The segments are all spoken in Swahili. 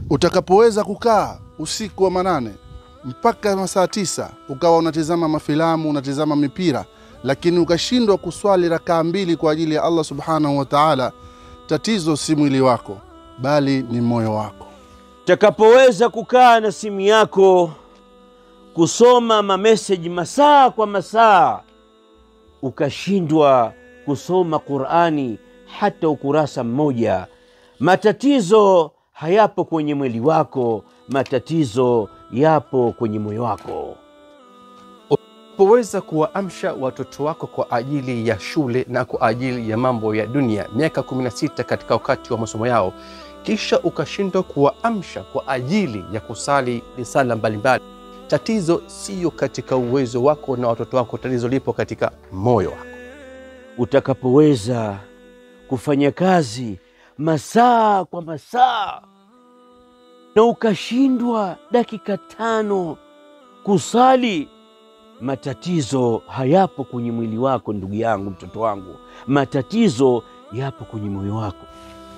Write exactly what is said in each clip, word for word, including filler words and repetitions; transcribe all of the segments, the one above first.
Utakapoweza kukaa usiku wa manane mpaka masaa tisa ukawa unatizama mafilamu, unatizama mipira, lakini ukashindwa kuswali rakaa mbili kwa ajili ya Allah subhanahu wa ta'ala, tatizo si mwili wako bali ni moyo wako. Utakapoweza kukaa na simu yako kusoma ma message masaa kwa masaa ukashindwa kusoma Qur'ani hata ukurasa mmoja, matatizo hayapo kwenye mwili wako, matatizo yapo kwenye moyo wako. Unapoweza kuwaamsha watoto wako kwa ajili ya shule na kwa ajili ya mambo ya dunia miaka kumi na sita katika wakati wa masomo yao, kisha ukashindwa kuwaamsha kwa ajili ya kusali risala mbalimbali, tatizo sio katika uwezo wako na watoto wako, tatizo lipo katika moyo wako. Utakapoweza kufanya kazi masaa kwa masaa na ukashindwa dakika tano kusali, matatizo hayapo kwenye mwili wako ndugu yangu, mtoto wangu, matatizo yapo kwenye moyo wako.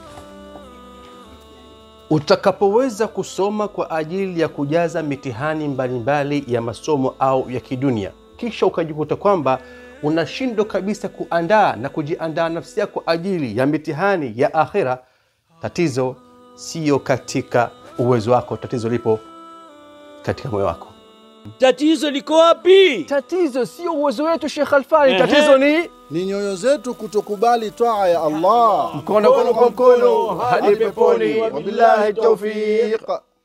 Utakapoweza kusoma kwa ajili ya kujaza mitihani mbalimbali ya masomo au ya kidunia, kisha ukajikuta kwamba unashindwa kabisa kuandaa na kujiandaa nafsi yako kwa ajili ya mitihani ya akhira, tatizo sio katika uwezo wako, tatizo lipo katika moyo wako. Tatizo liko wapi? Tatizo sio uwezo wetu Sheikh Alfani, tatizo ni ni nyoyo zetu kutokubali taa ya Allah. Mkono kwa mkono hadi peponi. Wabillahi tawfiq.